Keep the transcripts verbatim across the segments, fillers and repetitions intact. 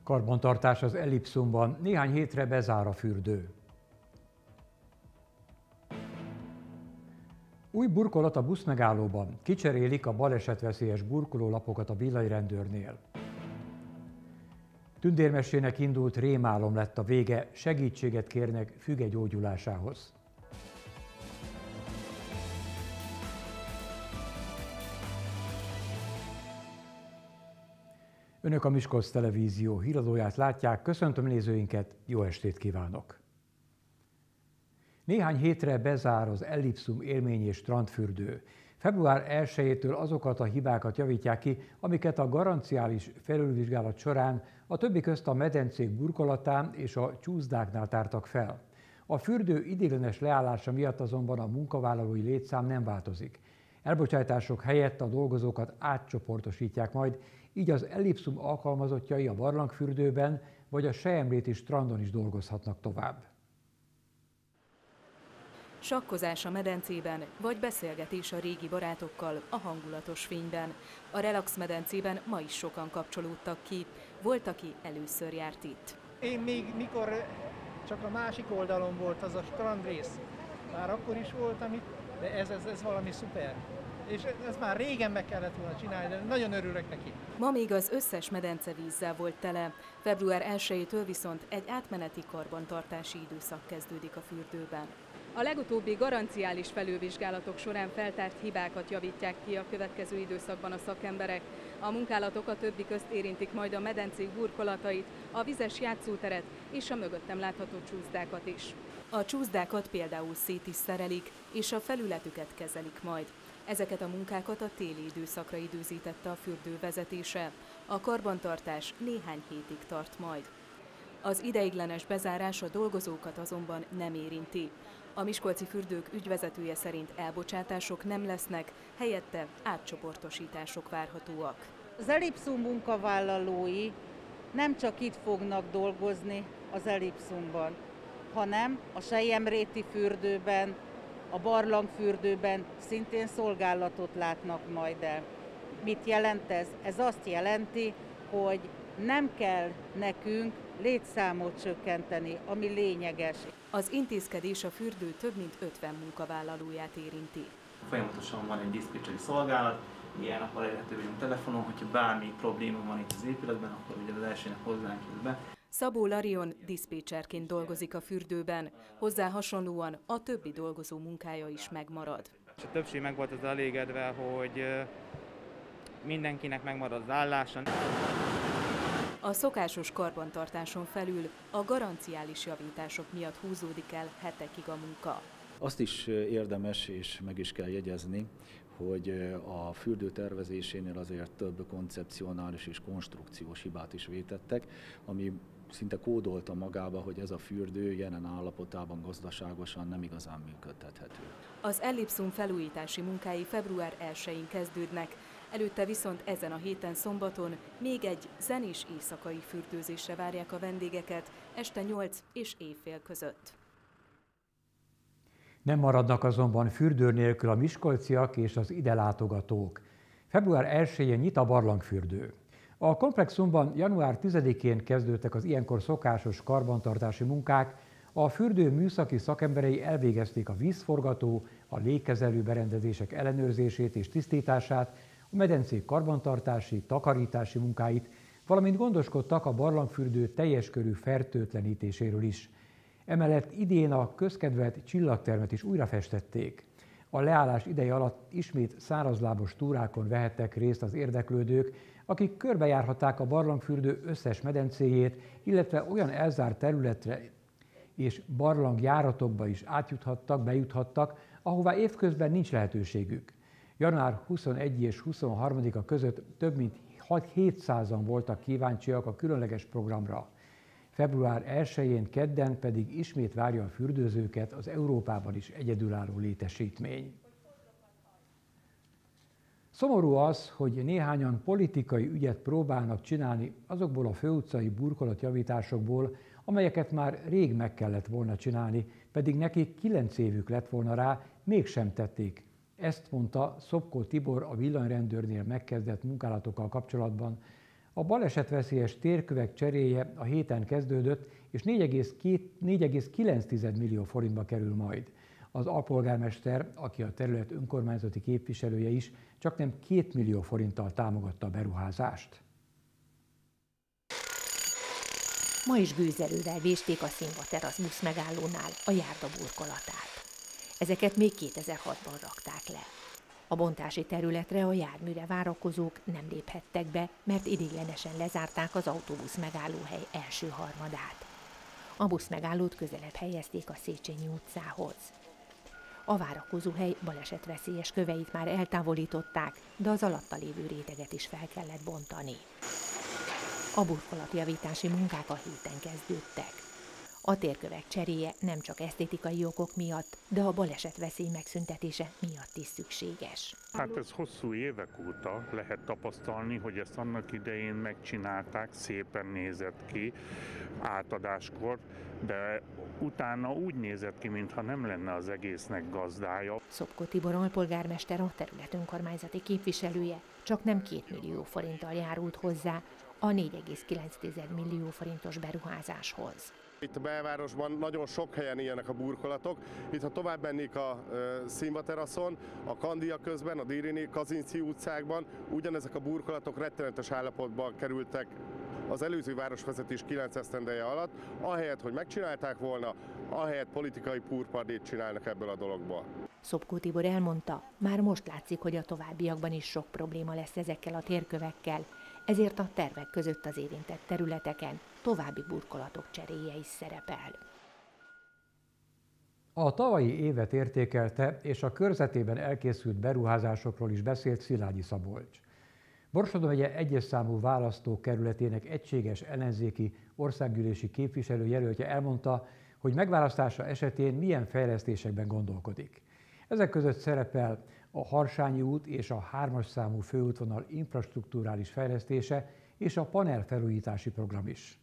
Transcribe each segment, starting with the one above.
Karbantartás az Ellipszumban, néhány hétre bezár a fürdő. Új burkolat a buszmegállóban, kicserélik a balesetveszélyes burkolólapokat a villanyrendőrnél. Tündérmesének indult rémálom lett a vége, segítséget kérnek füge gyógyulásához. Önök a Miskolc Televízió híradóját látják, köszöntöm nézőinket, jó estét kívánok! Néhány hétre bezár az Ellipszum élmény és strandfürdő. február elsejétől azokat a hibákat javítják ki, amiket a garanciális felülvizsgálat során a többi közt a medencék burkolatán és a csúszdáknál tártak fel. A fürdő ideiglenes leállása miatt azonban a munkavállalói létszám nem változik. Elbocsátások helyett a dolgozókat átcsoportosítják majd, így az Ellipszum alkalmazottjai a barlangfürdőben vagy a Selyemréti strandon is dolgozhatnak tovább. Sakkozás a medencében, vagy beszélgetés a régi barátokkal a hangulatos fényben. A Relax medencében ma is sokan kapcsolódtak ki. Volt, aki először járt itt. Én még mikor csak a másik oldalon volt az a strandrész, már akkor is voltam itt, de ez, ez, ez valami szuper. És ez már régen meg kellett volna csinálni, de nagyon örülök neki. Ma még az összes medence vízzel volt tele. február elsejétől viszont egy átmeneti karbantartási időszak kezdődik a fürdőben. A legutóbbi garanciális felülvizsgálatok során feltárt hibákat javítják ki a következő időszakban a szakemberek. A munkálatok a többi közt érintik majd a medencék burkolatait, a vizes játszóteret és a mögöttem látható csúszdákat is. A csúszdákat például szét is szerelik, és a felületüket kezelik majd. Ezeket a munkákat a téli időszakra időzítette a fürdő vezetése. A karbantartás néhány hétig tart majd. Az ideiglenes bezárás a dolgozókat azonban nem érinti. A miskolci fürdők ügyvezetője szerint elbocsátások nem lesznek, helyette átcsoportosítások várhatóak. Az Ellipszum munkavállalói nem csak itt fognak dolgozni az Ellipszumban, hanem a Selyemréti fürdőben, a barlangfürdőben szintén szolgálatot látnak majd el. Mit jelent ez? Ez azt jelenti, hogy nem kell nekünk létszámot csökkenteni, ami lényeges. Az intézkedés a fürdő több mint ötven munkavállalóját érinti. Folyamatosan van egy diszpécseri szolgálat, ilyen nap elérhető vagyunk telefonon, hogyha bármi probléma van itt az épületben, akkor ugye az elsőnek hozzánk jut be. Szabó Larion diszpécserként dolgozik a fürdőben, hozzá hasonlóan a többi dolgozó munkája is megmarad. A többség meg volt az elégedve, hogy mindenkinek megmarad az állása. A szokásos karbantartáson felül a garanciális javítások miatt húzódik el hetekig a munka. Azt is érdemes és meg is kell jegyezni, hogy a fürdő tervezésénél azért több koncepcionális és konstrukciós hibát is vétettek, ami szinte kódolta magába, hogy ez a fürdő jelen állapotában gazdaságosan nem igazán működtethető. Az Ellipszum felújítási munkái február elsején kezdődnek, előtte viszont ezen a héten szombaton még egy zenés éjszakai fürdőzésre várják a vendégeket este nyolc és éjfél között. Nem maradnak azonban fürdő nélkül a miskolciak és az ide látogatók. február elsején nyit a barlangfürdő. A komplexumban január tizedikén kezdődtek az ilyenkor szokásos karbantartási munkák, a fürdő műszaki szakemberei elvégezték a vízforgató, a légkezelő berendezések ellenőrzését és tisztítását, a medencék karbantartási, takarítási munkáit, valamint gondoskodtak a barlangfürdő teljes körű fertőtlenítéséről is. Emellett idén a közkedvelt csillagtermet is újrafestették. A leállás ideje alatt ismét szárazlábos túrákon vehettek részt az érdeklődők, akik körbejárhatták a barlangfürdő összes medencéjét, illetve olyan elzárt területre és barlangjáratokba is átjuthattak, bejuthattak, ahová évközben nincs lehetőségük. január huszonegyedike és huszonharmadika között több mint hétszázan voltak kíváncsiak a különleges programra. február elsején kedden pedig ismét várja a fürdőzőket az Európában is egyedülálló létesítmény. Szomorú az, hogy néhányan politikai ügyet próbálnak csinálni azokból a főutcai burkolatjavításokból, amelyeket már rég meg kellett volna csinálni, pedig nekik kilenc évük lett volna rá, mégsem tették. Ezt mondta Szopkó Tibor a villanyrendőrnél megkezdett munkálatokkal kapcsolatban A balesetveszélyes térkövek cseréje a héten kezdődött, és négy egész kilenc millió forintba kerül majd. Az alpolgármester, aki a terület önkormányzati képviselője is, csaknem két millió forinttal támogatta a beruházást. Ma is gőzerővel vésték a Színvaterasz busz megállónál a járda burkolatát. Ezeket még kétezer-hatban rakták le. A bontási területre a járműre várakozók nem léphettek be, mert ideiglenesen lezárták az autóbusz megállóhely első harmadát. A busz megállót közelebb helyezték a Széchenyi utcához. A várakozóhely balesetveszélyes köveit már eltávolították, de az alatta lévő réteget is fel kellett bontani. A burkolatjavítási munkák a héten kezdődtek. A térkövek cseréje nem csak esztétikai okok miatt, de a balesetveszély megszüntetése miatt is szükséges. Hát ez hosszú évek óta lehet tapasztalni, hogy ezt annak idején megcsinálták, szépen nézett ki átadáskor, de utána úgy nézett ki, mintha nem lenne az egésznek gazdája. Szopko Tibor alpolgármester, a terület önkormányzati képviselője csak nem két millió forinttal járult hozzá a négy egész kilenc millió forintos beruházáshoz. Itt a belvárosban nagyon sok helyen ilyenek a burkolatok. Itt, ha tovább mennék a Színvateraszon, a Kandia közben, a Dérini, Kazinci utcákban, ugyanezek a burkolatok rettenetes állapotban kerültek az előző városvezetés kilenc esztendeje alatt, ahelyett, hogy megcsinálták volna, ahelyett politikai púrpardét csinálnak ebből a dologból. Szopko Tibor elmondta, már most látszik, hogy a továbbiakban is sok probléma lesz ezekkel a térkövekkel, ezért a tervek között az érintett területeken további burkolatok cseréje is szerepel. A tavalyi évet értékelte, és a körzetében elkészült beruházásokról is beszélt Szilágyi Szabolcs. Borsod megye egyes számú választókerületének egységes ellenzéki országgyűlési képviselőjelöltje elmondta, hogy megválasztása esetén milyen fejlesztésekben gondolkodik. Ezek között szerepel a Harsányi út és a hármas számú főútvonal infrastrukturális fejlesztése és a panelfelújítási program is.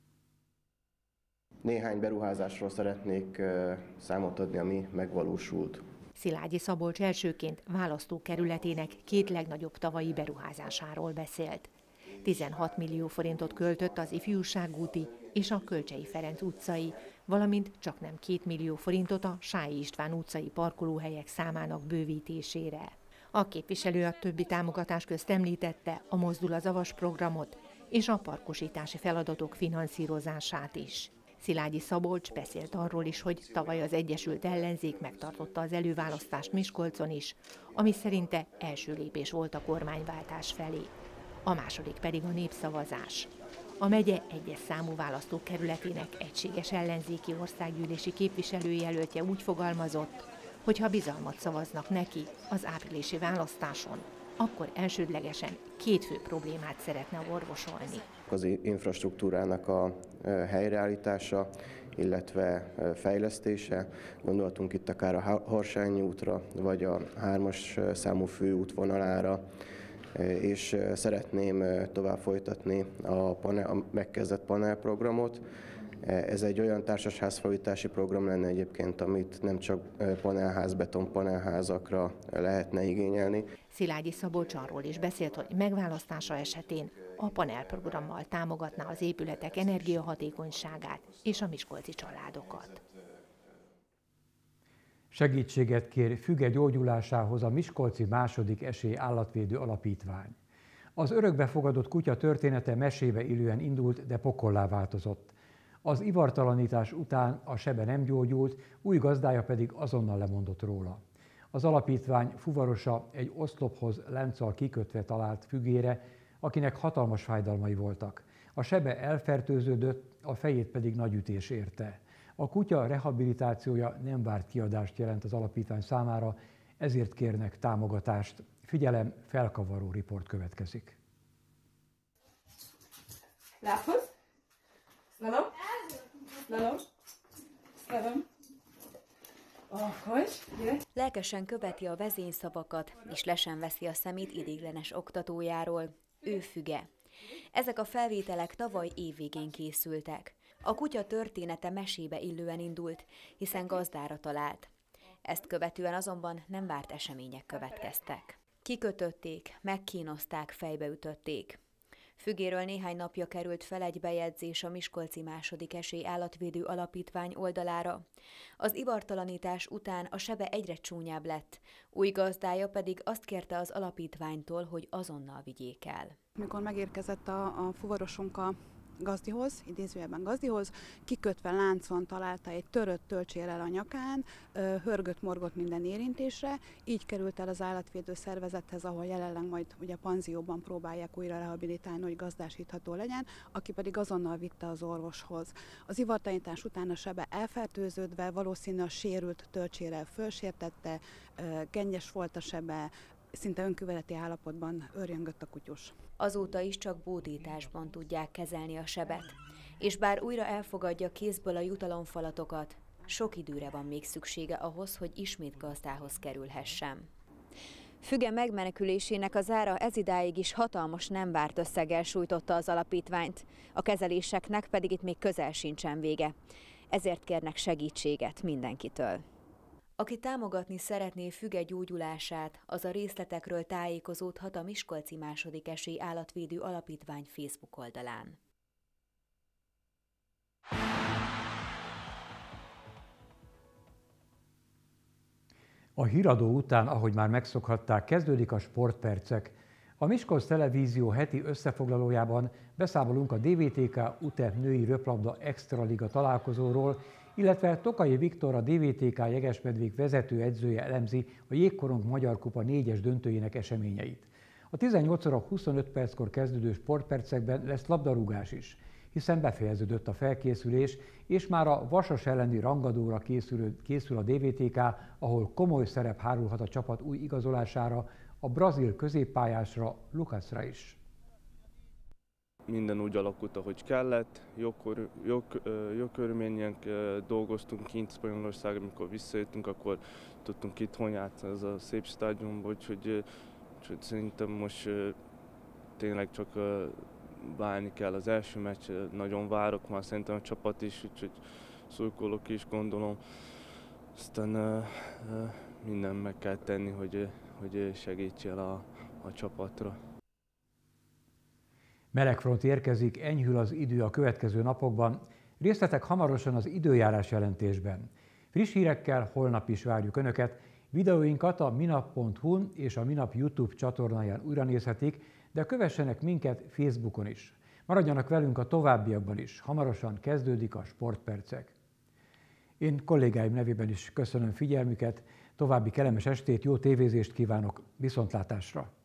Néhány beruházásról szeretnék számot adni, ami megvalósult. Szilágyi Szabolcs elsőként választókerületének két legnagyobb tavalyi beruházásáról beszélt. tizenhat millió forintot költött az Ifjúságúti és a Kölcsey Ferenc utcai, valamint csaknem két millió forintot a Sályi István utcai parkolóhelyek számának bővítésére. A képviselő a többi támogatás közt említette a Mozdul az Avas programot és a parkosítási feladatok finanszírozását is. Szilágyi Szabolcs beszélt arról is, hogy tavaly az Egyesült Ellenzék megtartotta az előválasztást Miskolcon is, ami szerinte első lépés volt a kormányváltás felé. A második pedig a népszavazás. A megye egyes számú választókerületének egységes ellenzéki országgyűlési képviselőjelöltje úgy fogalmazott, hogy ha bizalmat szavaznak neki az áprilisi választáson, akkor elsődlegesen két fő problémát szeretne orvosolni. Az infrastruktúrának a helyreállítása, illetve fejlesztése. Gondoltunk itt akár a Harsányi útra, vagy a hármas számú főútvonalára, és szeretném tovább folytatni a, panel, a megkezdett panelprogramot. Ez egy olyan társasházfelújítási program lenne egyébként, amit nem csak panelház, betonpanelházakra lehetne igényelni. Szilágyi Szabolcs arról is beszélt, hogy megválasztása esetén a panelprogrammal támogatná az épületek energiahatékonyságát és a miskolci családokat. Segítséget kér füge gyógyulásához a Miskolci Második Esély Állatvédő Alapítvány. Az örökbefogadott kutya története mesébe illően indult, de pokollá változott. Az ivartalanítás után a sebe nem gyógyult, új gazdája pedig azonnal lemondott róla. Az alapítvány fuvarosa egy oszlophoz lánccal kikötve talált fügére, akinek hatalmas fájdalmai voltak. A sebe elfertőződött, a fejét pedig nagy ütés érte. A kutya rehabilitációja nem várt kiadást jelent az alapítvány számára, ezért kérnek támogatást. Figyelem, felkavaró riport következik. Lábhoz. Slalom. Slalom. Slalom. Okos. Lelkesen követi a vezényszavakat, és le sem veszi a szemét ideiglenes oktatójáról. Ő Füge. Ezek a felvételek tavaly évvégén készültek. A kutya története mesébe illően indult, hiszen gazdára talált. Ezt követően azonban nem várt események következtek. Kikötötték, megkínozták, fejbeütötték. Fügéről néhány napja került fel egy bejegyzés a Miskolci Második Esély Állatvédő Alapítvány oldalára. Az ivartalanítás után a sebe egyre csúnyább lett, új gazdája pedig azt kérte az alapítványtól, hogy azonnal vigyék el. Mikor megérkezett a, a fuvarosunk a gazdihoz, idézőjelben gazdihoz, kikötve láncon találta egy törött tölcsérrel a nyakán, hörgött, morgott minden érintésre, így került el az állatvédő szervezethez, ahol jelenleg majd ugye panzióban próbálják újra rehabilitálni, hogy gazdásítható legyen, aki pedig azonnal vitte az orvoshoz. Az ivartalanítás után a sebe elfertőződve, valószínűleg a sérült tölcsérrel fölsértette, gennyes volt a sebe, szinte önküveleti állapotban őrjöngött a kutyus. Azóta is csak bódításban tudják kezelni a sebet. És bár újra elfogadja kézből a jutalomfalatokat, sok időre van még szüksége ahhoz, hogy ismét gazdához kerülhessen. Füge megmenekülésének az ára ezidáig is hatalmas nem várt összeggel sújtotta az alapítványt, a kezeléseknek pedig itt még közel sincsen vége. Ezért kérnek segítséget mindenkitől. Aki támogatni szeretné Füge gyógyulását, az a részletekről tájékozódhat a Miskolci Második Esély Állatvédő Alapítvány Facebook oldalán. A híradó után, ahogy már megszokhatták, kezdődik a Sportpercek. A Miskolc Televízió heti összefoglalójában beszámolunk a dé vé té ká u té e pé női röplabda extraliga találkozóról, illetve Tokaji Viktor, a dé vé té ká Jegesmedvék vezető edzője elemzi a Jégkorong Magyar Kupa négyes döntőjének eseményeit. A tizennyolc óra huszonöt perckor kezdődő Sportpercekben lesz labdarúgás is, hiszen befejeződött a felkészülés, és már a Vasas elleni rangadóra készül, készül a dé vé té ká, ahol komoly szerep hárulhat a csapat új igazolására, a brazil középpályásra, Lucasra is. Minden úgy alakult, ahogy kellett, jó, jó, jó körülményen dolgoztunk kint Spanyolországban, amikor visszajöttünk, akkor tudtunk itthon játszani ez a szép stadionban, úgyhogy, úgyhogy szerintem most tényleg csak várni kell az első meccs, nagyon várok már szerintem a csapat is, úgyhogy szurkolok is gondolom, aztán minden meg kell tenni, hogy, hogy segítsél a, a csapatra. Melegfront érkezik, enyhül az idő a következő napokban. Részletek hamarosan az időjárás jelentésben. Friss hírekkel holnap is várjuk Önöket. Videóinkat a minap pont hu-n és a Minap YouTube csatornáján újra nézhetik, de kövessenek minket Facebookon is. Maradjanak velünk a továbbiakban is. Hamarosan kezdődik a Sportpercek. Én kollégáim nevében is köszönöm figyelmüket, további kellemes estét, jó tévézést kívánok, viszontlátásra!